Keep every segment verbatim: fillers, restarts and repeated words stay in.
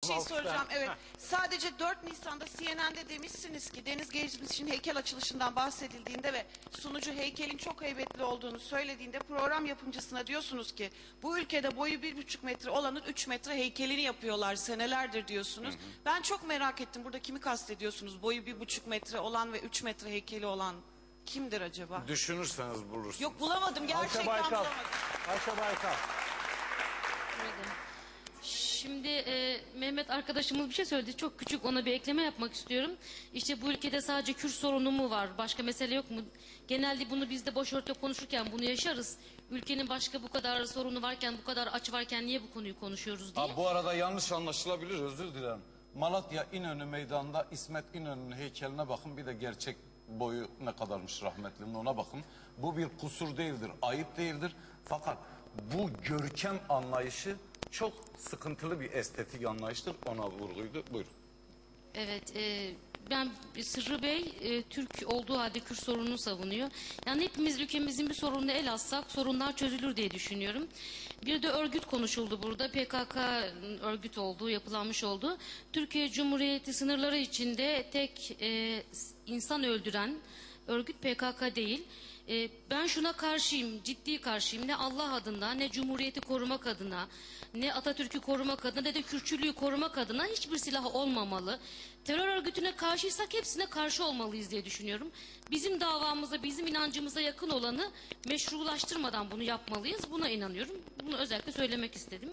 şey soracağım. Evet. Sadece dört Nisan'da C N N'de demişsiniz ki Deniz Gezmiş'in heykel açılışından bahsedildiğinde ve sunucu heykelin çok heybetli olduğunu söylediğinde program yapımcısına diyorsunuz ki bu ülkede boyu bir buçuk metre olanın üç metre heykelini yapıyorlar senelerdir diyorsunuz. Hı hı. Ben çok merak ettim. Burada kimi kastediyorsunuz? Boyu bir buçuk metre olan ve üç metre heykeli olan kimdir acaba? Düşünürseniz bulursunuz. Yok bulamadım. Gerçekten Ayşe Baykal. bulamadım. Ayşe Baykal. Şimdi e, Mehmet arkadaşımız bir şey söyledi. Çok küçük, ona bir ekleme yapmak istiyorum. İşte bu ülkede sadece Kürt sorunu mu var? Başka mesele yok mu? Genelde bunu biz de başörtü konuşurken bunu yaşarız. Ülkenin başka bu kadar sorunu varken, bu kadar aç varken niye bu konuyu konuşuyoruz diye. Ha, bu arada yanlış anlaşılabilir, özür dilerim. Malatya İnönü Meydanı'nda İsmet İnönü'nün heykeline bakın, bir de gerçek boyu ne kadarmış rahmetlinin, ona bakın. Bu bir kusur değildir, ayıp değildir. Fakat bu görkem anlayışı çok sıkıntılı bir estetik anlayıştır. Ona vurguydu. Buyurun. Evet, e, ben Sırrı Bey e, Türk olduğu halde Kürt sorununu savunuyor. Yani hepimiz ülkemizin bir sorununu el atsak sorunlar çözülür diye düşünüyorum. Bir de örgüt konuşuldu burada. P K K örgüt olduğu, yapılanmış olduğu. Türkiye Cumhuriyeti sınırları içinde tek e, insan öldüren örgüt P K K değil. E, ben şuna karşıyım, ciddi karşıyım. Ne Allah adına, ne Cumhuriyeti korumak adına, ne Atatürk'ü korumak adına, ne de Kürtçülüğü korumak adına hiçbir silah olmamalı. Terör örgütüne karşıysak hepsine karşı olmalıyız diye düşünüyorum. Bizim davamıza, bizim inancımıza yakın olanı meşrulaştırmadan bunu yapmalıyız. Buna inanıyorum. Bunu özellikle söylemek istedim.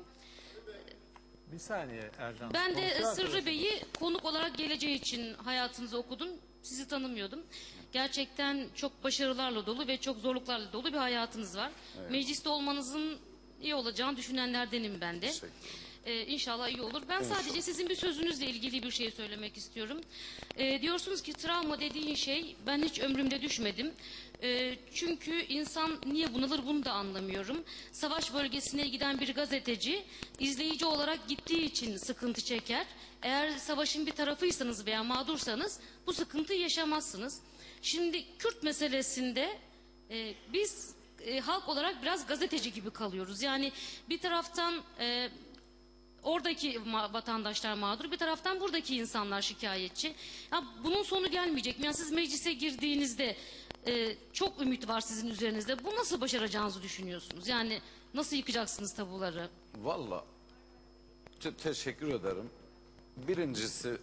Bir saniye Ercan. Ben de Komşu Sırrı arkadaşım. Bey'i konuk olarak geleceği için hayatınızı okudum. Sizi tanımıyordum. Gerçekten çok başarılarla dolu ve çok zorluklarla dolu bir hayatınız var. Evet. Mecliste olmanızın iyi olacağını düşünenlerdenim ben de. Ee, İnşallah iyi olur. Ben İnşallah. Sadece sizin bir sözünüzle ilgili bir şey söylemek istiyorum. Ee, diyorsunuz ki travma dediğin şey, ben hiç ömrümde düşmedim. Ee, çünkü insan niye bunalır bunu da anlamıyorum. Savaş bölgesine giden bir gazeteci izleyici olarak gittiği için sıkıntı çeker. Eğer savaşın bir tarafıysanız veya mağdursanız bu sıkıntıyı yaşamazsınız. Şimdi Kürt meselesinde e, biz e, halk olarak biraz gazeteci gibi kalıyoruz. Yani bir taraftan e, oradaki vatandaşlar mağdur, bir taraftan buradaki insanlar şikayetçi. Ya bunun sonu gelmeyecek mi? Yani siz meclise girdiğinizde e, çok ümit var sizin üzerinizde. Bu nasıl başaracağınızı düşünüyorsunuz? Yani nasıl yıkacaksınız tabuları? Vallahi te teşekkür ederim. Birincisi,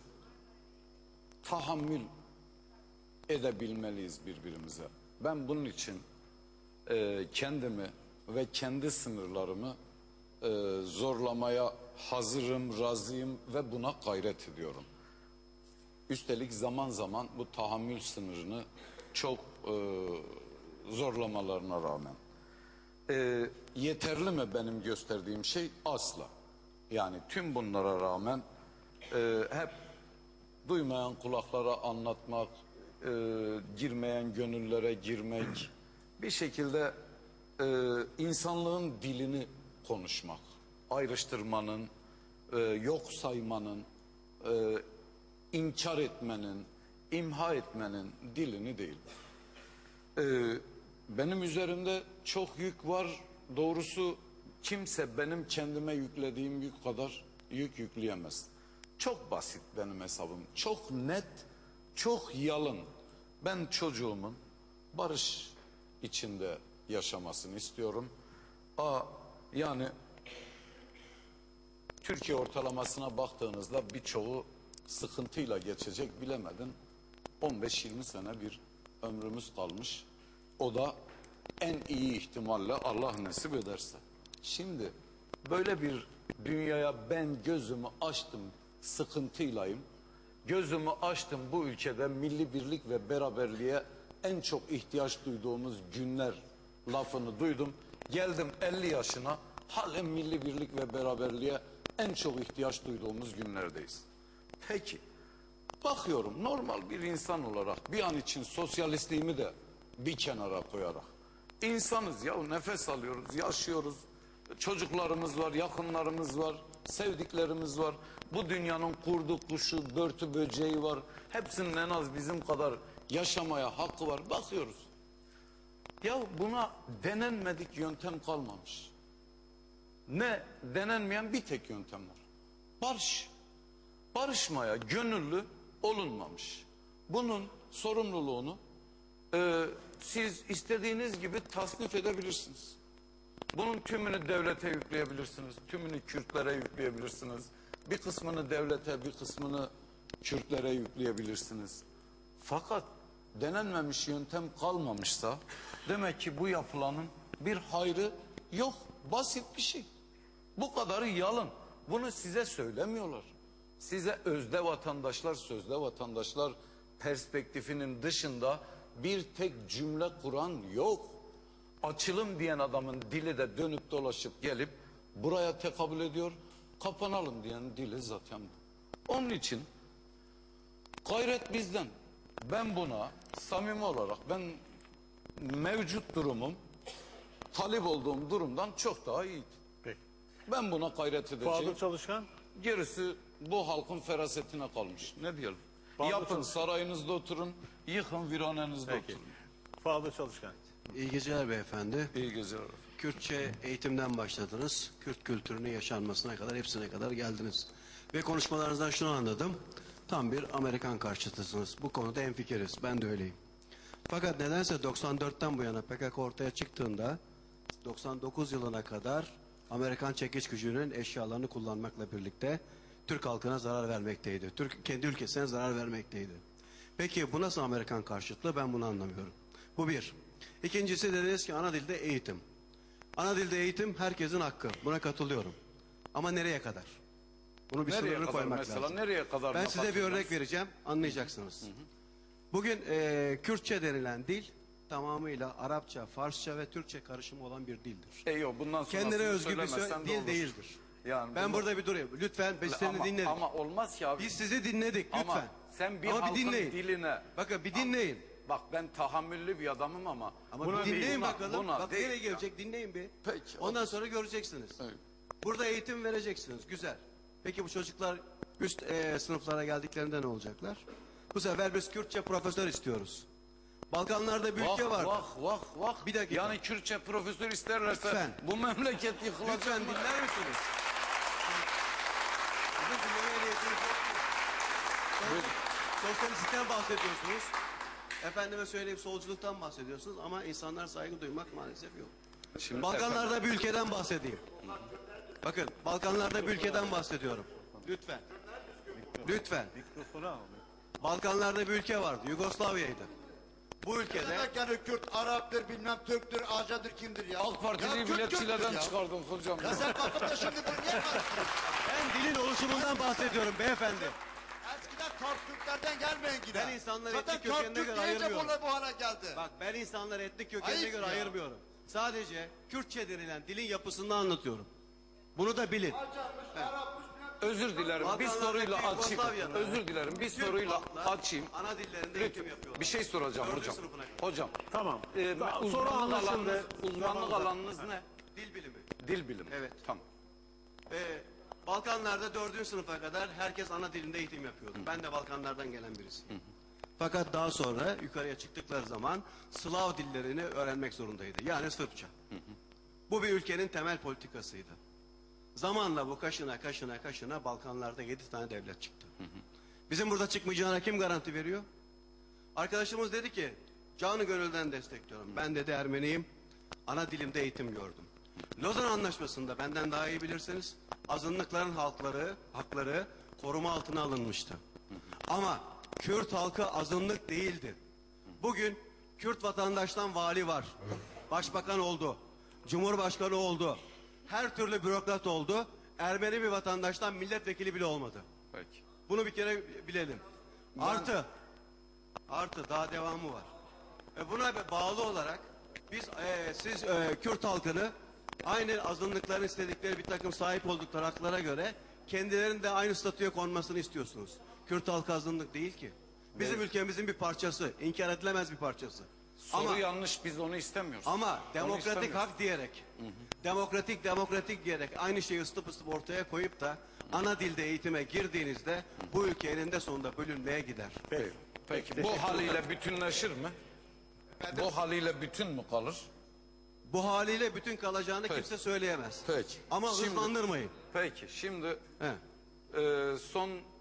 tahammül edebilmeliyiz birbirimize. Ben bunun için e, kendimi ve kendi sınırlarımı e, zorlamaya hazırım, razıyım ve buna gayret ediyorum. Üstelik zaman zaman bu tahammül sınırını çok e, zorlamalarına rağmen. E, yeterli mi benim gösterdiğim şey? Asla. Yani tüm bunlara rağmen e, hep duymayan kulaklara anlatmak, e, girmeyen gönüllere girmek, bir şekilde e, insanlığın dilini konuşmak, ayrıştırmanın, e, yok saymanın, e, inkar etmenin, imha etmenin dilini değil. E, benim üzerimde çok yük var. Doğrusu kimse benim kendime yüklediğim yük kadar yük yükleyemez. Çok basit benim hesabım. Çok net, çok yalın. Ben çocuğumun barış içinde yaşamasını istiyorum. Aa, yani Türkiye ortalamasına baktığınızda birçoğu sıkıntıyla geçecek, bilemedin on beş yirmi sene bir ömrümüz kalmış. O da en iyi ihtimalle Allah nasip ederse. Şimdi böyle bir dünyaya ben gözümü açtım, sıkıntıylayım. Gözümü açtım, bu ülkede milli birlik ve beraberliğe en çok ihtiyaç duyduğumuz günler lafını duydum. Geldim elli yaşına, halen milli birlik ve beraberliğe en çok ihtiyaç duyduğumuz günlerdeyiz. Peki, bakıyorum normal bir insan olarak bir an için sosyalistliğimi de bir kenara koyarak. İnsanız ya, nefes alıyoruz, yaşıyoruz. Çocuklarımız var, yakınlarımız var, sevdiklerimiz var. Bu dünyanın kurdu, kuşu, börtü, böceği var. Hepsinin en az bizim kadar yaşamaya hakkı var. Bakıyoruz. Ya buna denenmedik yöntem kalmamış. Ne denenmeyen bir tek yöntem var. Barış. barışmaya gönüllü olunmamış. Bunun sorumluluğunu e, siz istediğiniz gibi tasnif edebilirsiniz. Bunun tümünü devlete yükleyebilirsiniz, tümünü Kürtlere yükleyebilirsiniz. Bir kısmını devlete, bir kısmını Kürtlere yükleyebilirsiniz. Fakat denenmemiş yöntem kalmamışsa demek ki bu yapılanın bir hayrı yok. Basit bir şey. Bu kadarı yalın. Bunu size söylemiyorlar. Size özde vatandaşlar, sözde vatandaşlar perspektifinin dışında bir tek cümle kuran yok. Açılım diyen adamın dili de dönüp dolaşıp gelip buraya tekabül ediyor. Kapanalım diyen dili zaten bu. Onun için gayret bizden. Ben buna samimi olarak ben mevcut durumum talip olduğum durumdan çok daha iyiydi. Peki. Ben buna gayret edeceğim. Bahadır Çalışkan. Gerisi bu halkın ferasetine kalmış. Ne diyelim? Bahadır Yapın Çalışkan. sarayınızda oturun, yıkın viranenizde Peki. oturun. Bahadır Çalışkan. İyi geceler beyefendi. İyi geceler. Kürtçe eğitimden başladınız. Kürt kültürünün yaşanmasına kadar, hepsine kadar geldiniz. Ve konuşmalarınızdan şunu anladım. Tam bir Amerikan karşıtısınız. Bu konuda hemfikiriz. Ben de öyleyim. Fakat nedense doksan dörtten bu yana P K K ortaya çıktığında doksan dokuz yılına kadar Amerikan çekiç gücünün eşyalarını kullanmakla birlikte Türk halkına zarar vermekteydi. Türk kendi ülkesine zarar vermekteydi. Peki bu nasıl Amerikan karşıtlığı? Ben bunu anlamıyorum. Bu bir. İkincisi dediniz ki ana dilde eğitim. Ana dilde eğitim herkesin hakkı. Buna katılıyorum. Ama nereye kadar? Bunu bir Nereye sınırını kadar koymak mesela? lazım. Nereye kadar? Ben size bir örnek vereceğim. Anlayacaksınız. Bugün e, Kürtçe denilen dil tamamıyla Arapça, Farsça ve Türkçe karışımı olan bir dildir. E yok, bundan sonrasını Kendine özgü bir söylemezsen sö- de dil olur. değildir. Yani Ben bunu- burada bir durayım. Lütfen biz seni ama, dinledik. ama olmaz ki abi. Biz sizi dinledik lütfen. Ama sen bir Ama halkın dinleyin. diline... Bakın bir dinleyin. Bak ben tahammüllü bir adamım ama... Ama buna bir değil, dinleyin buna- bakalım. buna Bak değil nereye ya. gelecek dinleyin bir. Peki, Ondan sonra göreceksiniz. Evet. Burada eğitim vereceksiniz. Güzel. Peki bu çocuklar üst e, sınıflara geldiklerinde ne olacaklar? Bu sefer biz Kürtçe profesör istiyoruz. Balkanlarda bir ülke Vah var. vah vah vah. Bir dakika. Yani Kürtçe profesör isterlerse Lütfen. bu memleket yıkılacak. Lütfen dinler misiniz? Bizim dinleme ehliyetiniz yok mu? Sosyal- Sosyalistikten bahsediyorsunuz. Efendime söyleyeyim solculuktan bahsediyorsunuz ama insanlara saygı duymak maalesef yok. Şimdi Balkanlarda efendim, bir ülkeden bahsedeyim. Bakın Balkanlarda bir ülkeden bahsediyorum. Lütfen. Lütfen. Mikrofonu al. Balkanlarda bir ülke vardı. Yugoslavya'ydı. Bu ülkede Demek yani Kürt, Arap'tır, bilmem Türk'tür, Acadır kimdir ya? AK Partili'yi Ya bile Kürt Kürt'tür çileden ya. çıkardın hocam. Ya sen kalkıp da şimdi bunu niye karıştırıyorsun? ben dilin oluşumundan bahsediyorum beyefendi. Eskiden Kars Türklerden gelmeyin yine. Ben insanları Zaten etnik kökenine Kars göre Türk deyince ayırmıyorum. bu, bu hale geldi. Bak ben insanları etnik kökenine Ayıp göre ya. ayırmıyorum. Sadece Kürtçe denilen dilin yapısını anlatıyorum. Bunu da bilin. Özür dilerim. Bir Balkanlardaki soruyla açayım. Yugoslavya'da Özür dilerim. Bir Türk soruyla halklar açayım. Ana dillerinde eğitim yapıyorlar. Bir şey soracağım Dördüncü hocam. sınıfına kadar. Hocam. Tamam. E, Daha- soru uzmanlık anlaşıldı. alanınız, uzmanlık Tamam. alanınız ne? Dil bilimi. Dil bilimi. Evet. Tamam. Ee, Balkanlarda dördüncü sınıfa kadar herkes ana dilinde eğitim yapıyordu. Ben de Balkanlardan gelen birisiyim. Fakat daha sonra yukarıya çıktıkları zaman Slav dillerini öğrenmek zorundaydı. Yani Sırpça. Bu bir ülkenin temel politikasıydı. Zamanla bu kaşına kaşına kaşına Balkanlarda yedi tane devlet çıktı. Bizim burada çıkmayacağına kim garanti veriyor? Arkadaşımız dedi ki canı gönülden destekliyorum. Ben dedi Ermeniyim. Ana dilimde eğitim gördüm. Lozan Anlaşması'nda benden daha iyi bilirsiniz. Azınlıkların halkları, hakları koruma altına alınmıştı. Ama Kürt halkı azınlık değildi. Bugün Kürt vatandaştan vali var. Başbakan oldu. Cumhurbaşkanı oldu. Her türlü bürokrat oldu. Ermeni bir vatandaştan milletvekili bile olmadı. Peki. Bunu bir kere bilelim. Artı, artı daha devamı var. E buna bağlı olarak biz e, siz e, Kürt halkını aynı azınlıkların istedikleri bir takım sahip oldukları haklara göre kendilerinin de aynı statüye konmasını istiyorsunuz. Kürt halkı azınlık değil ki. Bizim Evet. ülkemizin bir parçası, inkar edilemez bir parçası. Soru Ama yanlış, biz onu istemiyoruz. ama Onu demokratik istemiyoruz. hak diyerek, demokratik demokratik diyerek aynı şeyi ısıtıp ısıtıp ortaya koyup da ana dilde eğitime girdiğinizde bu ülke eninde sonunda bölünmeye gider. Peki. Peki. Bu haliyle bütünleşir mi? Bu haliyle bütün mü kalır? Bu haliyle bütün kalacağını Peki. kimse söyleyemez. Peki. Ama Şimdi- hızlandırmayın. Peki. Şimdi He. e, son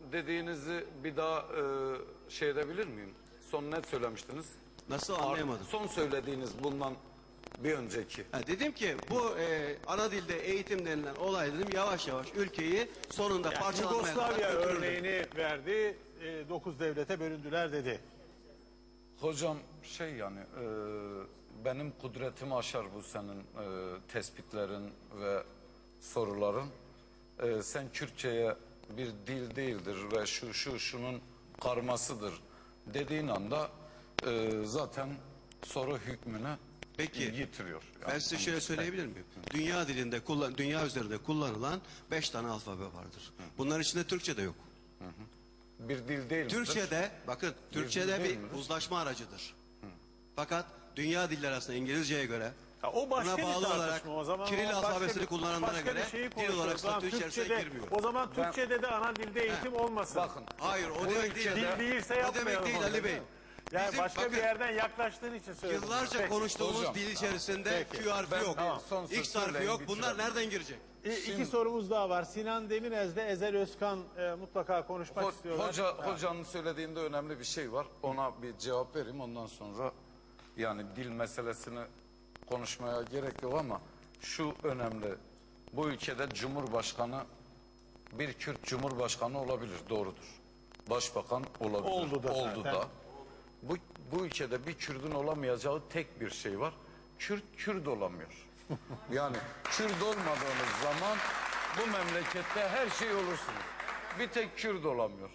dediğinizi bir daha e, şey edebilir miyim? Son ne söylemiştiniz? Nasıl anlayamadım. Son söylediğiniz bundan bir önceki. Ha, dedim ki bu e, ana dilde eğitim denilen olay dedim yavaş yavaş ülkeyi sonunda Yani parçalanmaya kadar Yugoslavya götürürdü. örneğini verdi. E, dokuz devlete bölündüler dedi. Hocam şey yani e, benim kudretimi aşar bu senin e, tespitlerin ve soruların. E, sen Kürtçe'ye bir dil değildir ve şu şu şunun karmasıdır dediğin anda e, zaten soru hükmünü Peki. yitiriyor. Ben Yani size şöyle söyleyebilir miyim? Dünya dilinde kullan, dünya üzerinde kullanılan beş tane alfabe vardır. Bunların içinde Türkçe de yok. bir dil değil midir? Türkçe'de bakın Türkçe'de dil değil bir midir? uzlaşma aracıdır. Fakat dünya dilleri arasında İngilizce'ye göre Ya o başka buna bir bağlı olarak tartışma. O zaman Kiril o başka alfabesini bir- kullananlara başka bir göre şeyi dil konuşuyoruz. olarak O zaman statü içerisine Türkçe'de- girmiyor. O zaman Türkçe'de de ana dilde eğitim olmasın. Bakın. Hayır o Bu demek değil. ülkede- Dil değilse O demek yapmayalım. değil onu, Ali Bey. mi? Yani Bizim- başka bakın, bir yerden yaklaştığın için söyledim. Yıllarca Peki. konuştuğumuz Hocam. dil içerisinde Peki. Q harfi Ben- yok. tamam, son söz X harfi söyleyin, yok. Bunlar bitirelim. nereden girecek? E, iki sorumuz daha var. Sinan Demirez'le Ezel Özkan e, mutlaka konuşmak Ho- istiyorlar. Hoca, Ha. hocanın söylediğinde önemli bir şey var. Ona bir cevap vereyim ondan sonra yani dil meselesini konuşmaya gerek yok ama şu önemli. Bu ülkede Cumhurbaşkanı bir Kürt Cumhurbaşkanı olabilir, doğrudur. Başbakan olabilir. Oldu da Oldu zaten. da. Bu, bu ülkede bir Kürt'ün olamayacağı tek bir şey var. Kürt, Kürt olamıyor. Yani Kürt olmadığınız zaman bu memlekette her şey olursunuz. Bir tek Kürt olamıyor.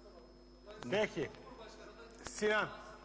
Peki. Sinan.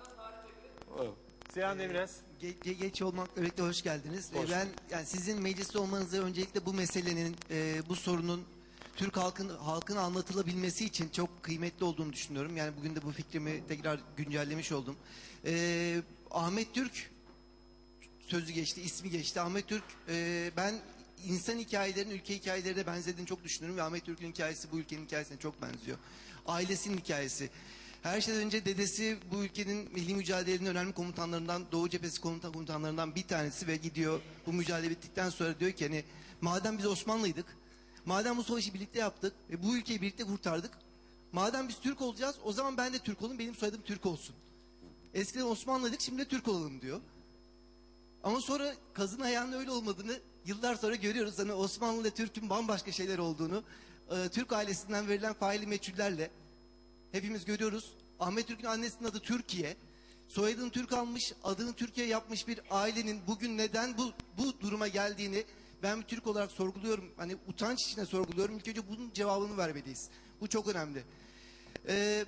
Sinan Demirez. Ge- ge- geç olmakla birlikte hoş geldiniz. Ee, ben yani sizin mecliste olmanızı öncelikle bu meselenin, e, bu sorunun Türk halkın halkına anlatılabilmesi için çok kıymetli olduğunu düşünüyorum. Yani bugün de bu fikrimi tekrar güncellemiş oldum. Ee, Ahmet Türk sözü geçti, ismi geçti. Ahmet Türk, e, ben insan hikayelerinin ülke hikayelerine benzediğini çok düşünüyorum ve Ahmet Türk'ün hikayesi bu ülkenin hikayesine çok benziyor. Ailesinin hikayesi. Her şeyden önce dedesi bu ülkenin milli mücadelenin önemli komutanlarından, Doğu Cephesi komutan komutanlarından bir tanesi ve gidiyor bu mücadele bittikten sonra diyor ki hani madem biz Osmanlıydık, madem bu savaşı birlikte yaptık ve bu ülkeyi birlikte kurtardık, madem biz Türk olacağız o zaman ben de Türk olayım, benim soyadım Türk olsun. Eskiden Osmanlıydık, şimdi de Türk olalım diyor. Ama sonra kazın ayağının öyle olmadığını yıllar sonra görüyoruz. Hani Osmanlı ile Türk'ün bambaşka şeyler olduğunu e, Türk ailesinden verilen faili meçhullerle hepimiz görüyoruz. Ahmet Türk'ün annesinin adı Türkiye. Soyadını Türk almış, adını Türkiye yapmış bir ailenin bugün neden bu bu duruma geldiğini ben bir Türk olarak sorguluyorum. Hani utanç içinde sorguluyorum. İlk önce bunun cevabını vermeliyiz. Bu çok önemli. Ee,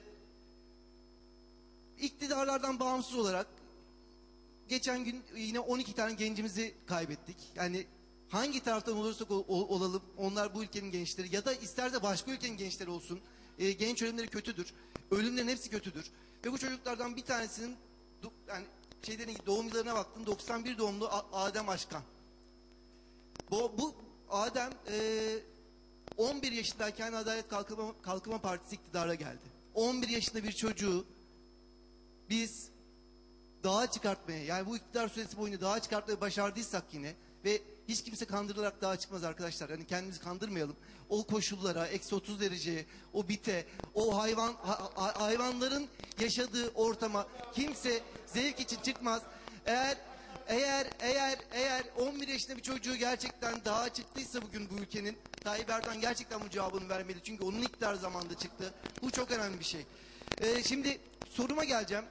iktidarlardan bağımsız olarak geçen gün yine on iki tane gencimizi kaybettik. Yani hangi taraftan olursak ol- ol- olalım onlar bu ülkenin gençleri ya da isterse başka ülkenin gençleri olsun. E, genç ölümleri kötüdür. Ölümlerin hepsi kötüdür. Ve bu çocuklardan bir tanesinin do- yani şeylerin doğum yıllarına baktım doksan bir doğumlu A- Adem Aşkan. Bu, bu Adem e, on bir yaşındayken Adalet Kalkınma, Kalkınma Partisi iktidara geldi. on bir yaşında bir çocuğu biz dağa çıkartmaya yani bu iktidar süresi boyunca dağa çıkartmayı başardıysak yine ve hiç kimse kandırılarak dağa çıkmaz arkadaşlar. Yani kendimizi kandırmayalım. O koşullara, eksi otuz dereceye, o bite, o hayvan ha- ha- hayvanların yaşadığı ortama kimse zevk için çıkmaz. Eğer eğer eğer eğer on bir yaşında bir çocuğu gerçekten dağa çıktıysa bugün bu ülkenin Tayyip Erdoğan gerçekten bu cevabını vermeli. Çünkü onun iktidar zamanında çıktı. Bu çok önemli bir şey. Ee, şimdi soruma geleceğim.